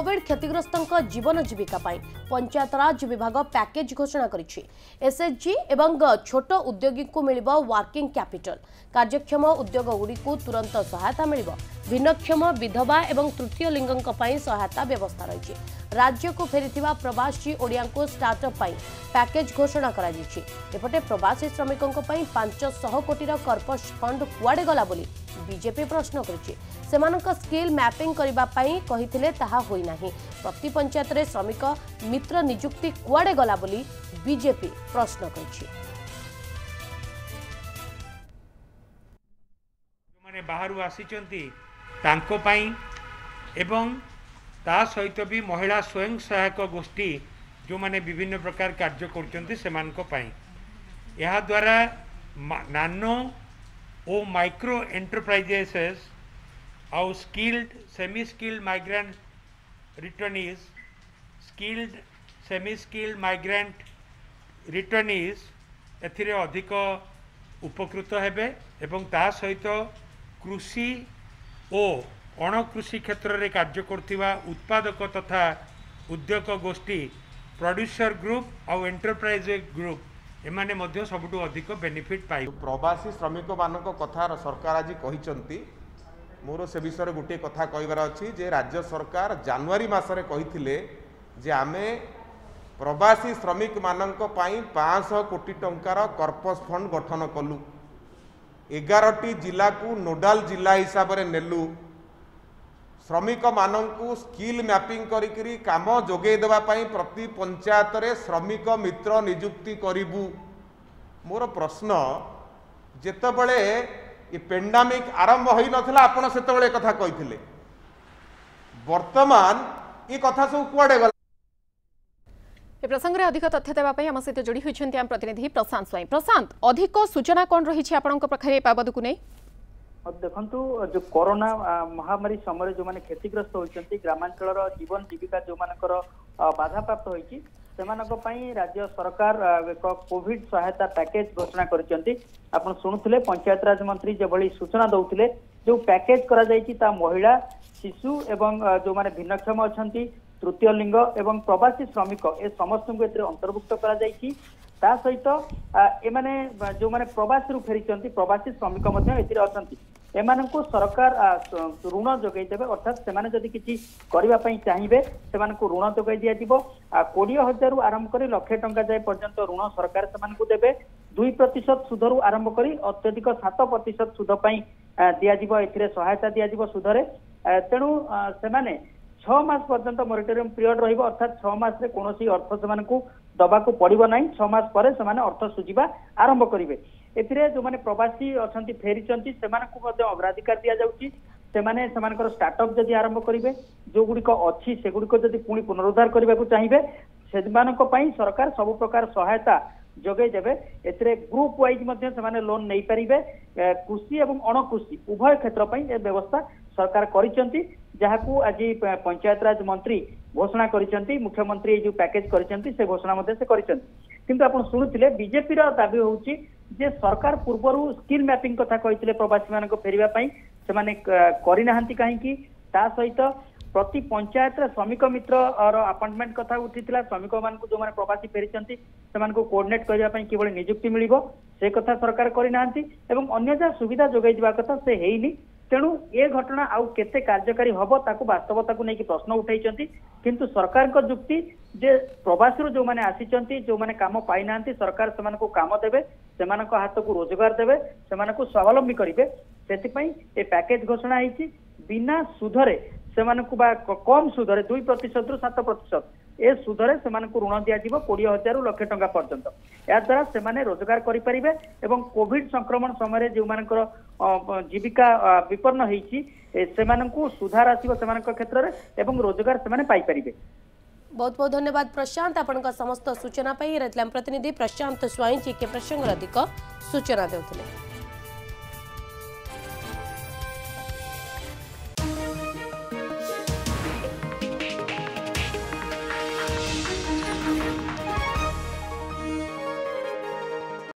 Covid क्षतिग्रस्त जीवन जीविका पंचायतराज विभाग पैकेज घोषणा करिछि। एसएचजी एवं छोट उद्योगी को मिलिबो वर्किंग कैपिटल। कार्यक्षम उद्योगगुड़ी को तुरंत सहायता मिलिबो। भिन्नक्षम विधवा एवं तृतीय लिंगक पई सहायता व्यवस्था रही। राज्य को फेरिथिबा प्रवासी ओडिया को स्टार्टअप पई पैकेज घोषणा करा दिछि। एपटे प्रवासी श्रमिकों पई 500 कोटीर कर्पस फंड कुआडे गला बोली बीजेपी प्रश्न करिछि। सेमानक स्किल मैपिंग करबा पई कहिथिले ताहा होई नाही। प्रति पंचायत रे श्रमिक मित्र नियुक्ति कुआडे गला बोली बीजेपी प्रश्न करिछि। माने बाहरु आसीचंती तांको पई एवं ता सहित भी महिला स्वयं सहायक गोष्ठी जो माने विभिन्न प्रकार कार्य करचंती सेमानक पई यहा द्वारा नानो ओ माइक्रो एंटरप्राइजेस आउ skilled semi skilled migrant returnees skilled semi skilled migrant returnees एथिरे अधिक उपकृत हेबे एवं ता सहित कृषि ओ अणकृषि क्षेत्र में कार्य करथिबा उत्पादक तथा उद्योग गोष्ठी प्रोड्यूसर ग्रुप आउ एंटरप्राइज ग्रुप एमाने मध्य सबुठु अधिक बेनिफिट पाइ। प्रवासी श्रमिक मानक कथा सरकार आज कहिसंती मोर से विषय गोटे कथा कहबार अछि जे राज्य सरकार जनवरी मासरे कहिथिले जे आमे प्रवासी श्रमिक मानक पई 500 कोटी टंकार कर्पस फंड गठन कलु। 11टी जिला को नोडाल जिला हिसाब रे नेलु। श्रमिक मानकू स्किल मैपिंग करी काम जोगे देवा पई प्रति पंचायत रे श्रमिक मित्र नियुक्ति करिबु। मोर प्रश्न जेतेबेले ये पेंडेमिक आरंभ होई नथला आपण सेतेबेले कथा कहिथिले वर्तमान ये कथा सब कुआडे गला। ए प्रसंग रे अधिक तथ्य देवा पई हम सहित जोड़ी होइछन्ती हम प्रतिनिधि प्रशांत स्वाई। प्रशांत अधिक सूचना कोन रही छि आपनक प्रखरे बाबद को नै? देखंतु जो कोरोना महामारी समय जो माने क्षतिग्रस्त होइछन्ती ग्रामांचल जीवन जीविका जो मानकर बाधा प्राप्त होइछि सेमानक पई राज्य सरकार एक कोविड सहायता पैकेज घोषणा करिसेंती। आपण सुनुथिले पंचायत राज मंत्री जे भली सूचना दउथिले जो पैकेज करा जाइछि ता महिला शिशु एवं जो माने भिन्नक्षम अछंती तृतीय लिंग एवं प्रवासी श्रमिक ए समस्त को एते अंतर्भुक्त करा जाइछि। ता सहित ए माने जो माने प्रवासी रु फेरिचंती प्रवासी श्रमिक मध्ये एतिरे अछंती एमाननको सरकार ऋण जोगाई देबे। अर्थात सेमाने जदि किछि करिबा पई चाहिबे सेमाननको ऋण जोगाई दिया जिवो। 20,000 रु आरंभ करी लाख टंका जाय पर्यंत ऋण सरकार सेमाननको देबे। 2% सुध रु आरंभ करी अत्यधिक 7% सुध पई दिया जिवो। एथिरे सहायता दिया जिवो सुधरे। तेणु सेमाने 6 मास पर्यंत मोरिटोरियम पीरियड रहिबो। अर्थात 6 मास रे कोनोसी अर्थ सेमाननको दबाको पड़िबो नाही। 6 मास परे सेमाने अर्थ सुजिबा आरंभ करिवे। एथिरे जो माने प्रवासी अछंती फेरिचंती सेमाननको मध्ये अग्राधिकार दिया जाउची। सेमाने सेमानकर स्टार्टअप जदि आरंभ करिवे जो गुडिको अछि से गुडिको जदि पुणी पुनरुद्धार करबाकू चाहिबे सेमानक पई सरकार सब प्रकार सहायता जोगे देबे। एथिरे ग्रुप वाइज मध्ये सेमाने लोन नै परिबे। कृषि एवं अणकृषि उभय क्षेत्र पई ए व्यवस्था सरकार करिसंती जहाकू आज पंचायत राज मंत्री घोषणा करिसंती। मुख्यमंत्री जो पैकेज करिसंती से घोषणा मध्ये से करिसंती। किंतु आपण सुनुथिले बीजेपी रा दाबी होउची जे सरकार पूर्वरु स्किल मैपिंग कथा कहिथिले प्रवासी मानको फेरिबा पई सेमाने करि नाहंती काहेकि ता सहित प्रति पंचायत रे श्रमिक मित्र और अपॉइंटमेंट कथा उठिथिला। श्रमिक मानको जो माने प्रवासी फेरिचंती सेमानको कोऑर्डिनेट करिबा पई केवल नियुक्ति मिलिबो से कथा सरकार करि नाहंती एवं अन्य जा सुविधा जोगाई दिबा कथा से हेइनी। तेणु ये घटना आउ केते कार्यकारी हबो ताकू वास्तवता को नेकी प्रश्न उठाइचंती। किंतु सरकार को जुक्ति जे प्रवासी जो माने आसीचंती जो माने काम पाई नांती सरकार सेमानको काम देबे सेमानको हाथ को रोजगार देबे सेमानको स्वावलंबी करिवे। सेति पई ए पैकेज घोषणा हेछि बिना सुधरे सेमानको बा कम सुधरे 2% रु 7% ए सुधरे सेमानको ऋण दिया जिवो 20,000 रु लाख टंका पर्यंत। या द्वारा सेमाने रोजगार करि परिबे एवं कोविड संक्रमण समय जो मानकर जीविका विपन्न हेछि सेमानको सुधार आसीबो सेमानक क्षेत्र रे एवं रोजगार सेमाने पाई परिबे। बहुत बहुत धन्यवाद प्रशांत आपनका समस्त सूचना पाई। प्रतिनिधि प्रशांत स्वाई जी के प्रसंग अधिक सूचना देउथिले।